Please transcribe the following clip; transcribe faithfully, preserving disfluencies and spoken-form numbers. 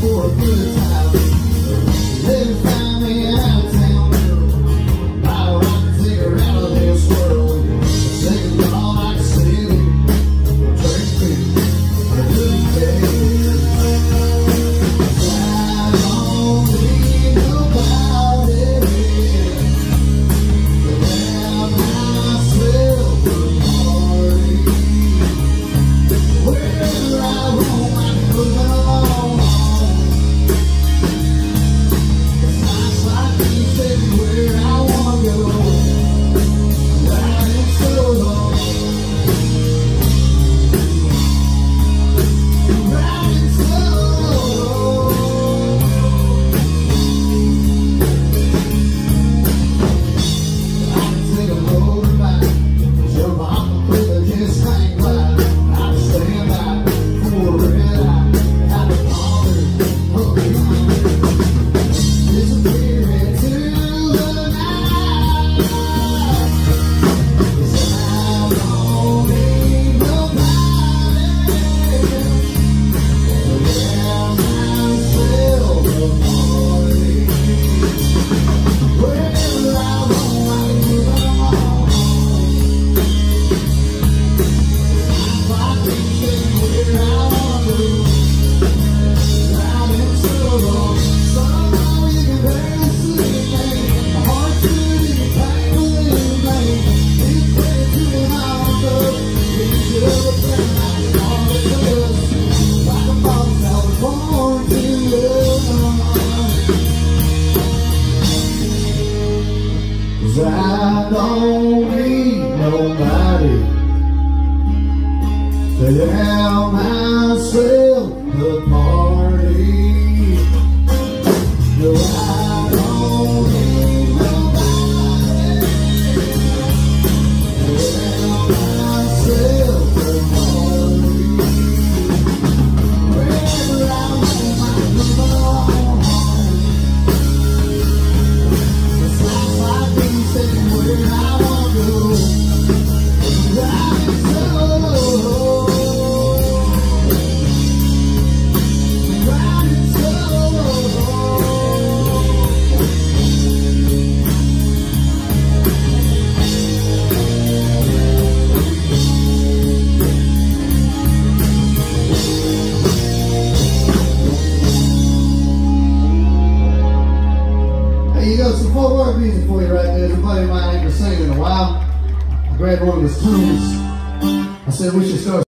for a good time. Let me find me out of town. I'll rock and take her out of this world. Sing along like a city. Drink beer on a good day. I don't need nobody to have myself a party. Wherever I roam, I'm moving along. It's nice like these everywhere I wanna go. Riding solo, riding solo. I can take a motorbike, jump off a cliff and just hang glide. I stand by for a red eye, have a collar, hook me on. Disappear into the night. 'Cause I don't need nobody to have myself a party. Wherever I roam, I can move along. I think anywhere I wanna go. Riding solo, somehow you can barely see me. My heart shooting, painful in vain. It's way too hard to reach it up and I all it does. Like a boss, I was born to love. 'Cause I don't need nobody to have myself a party. No, I don't need nobody to have myself a party. Wherever I roam, I move along. It's life like these everywhere I wanna go. Riding solo, riding solo. Hey, you got some Fort Worth music for you right there. There's a buddy of mine ain't been singing in a while. I grabbed one of his tunes. I said we should start